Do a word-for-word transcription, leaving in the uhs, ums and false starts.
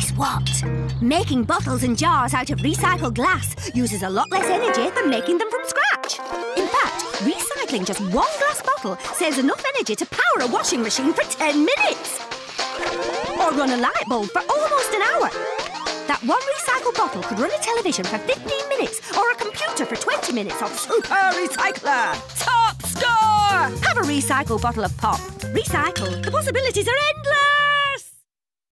Guess what? Making bottles and jars out of recycled glass uses a lot less energy than making them from scratch. In fact, recycling just one glass bottle saves enough energy to power a washing machine for ten minutes. Or run a light bulb for almost an hour. That one recycled bottle could run a television for fifteen minutes or a computer for twenty minutes of Super Recycler. Top score! Have a recycled bottle of pop. Recycle. The possibilities are endless.